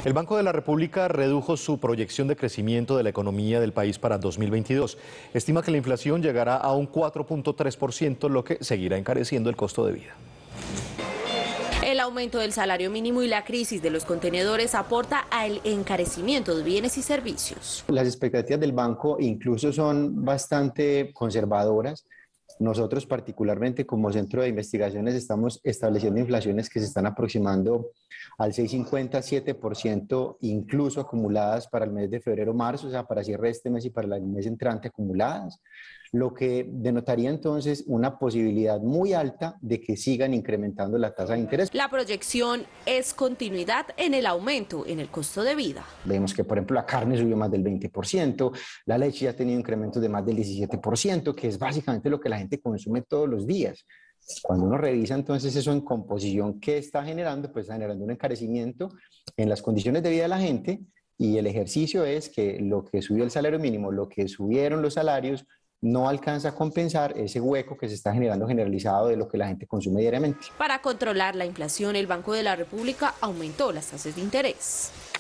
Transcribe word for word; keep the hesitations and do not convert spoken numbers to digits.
El Banco de la República redujo su proyección de crecimiento de la economía del país para dos mil veintidós. Estima que la inflación llegará a un cuatro punto tres por ciento, lo que seguirá encareciendo el costo de vida. El aumento del salario mínimo y la crisis de los contenedores aporta al encarecimiento de bienes y servicios. Las expectativas del banco incluso son bastante conservadoras. Nosotros particularmente como centro de investigaciones estamos estableciendo inflaciones que se están aproximando al seis punto cincuenta a siete por ciento, incluso acumuladas para el mes de febrero-marzo, o sea, para cierre de este mes y para el mes entrante acumuladas, lo que denotaría entonces una posibilidad muy alta de que sigan incrementando la tasa de interés. La proyección es continuidad en el aumento en el costo de vida. Vemos que, por ejemplo, la carne subió más del veinte por ciento, la leche ya ha tenido incrementos de más del diecisiete por ciento, que es básicamente lo que la gente consume todos los días. Cuando uno revisa entonces eso en composición, ¿qué está generando? Pues está generando un encarecimiento en las condiciones de vida de la gente, y el ejercicio es que lo que subió el salario mínimo, lo que subieron los salarios, no alcanza a compensar ese hueco que se está generando generalizado de lo que la gente consume diariamente. Para controlar la inflación, el Banco de la República aumentó las tasas de interés.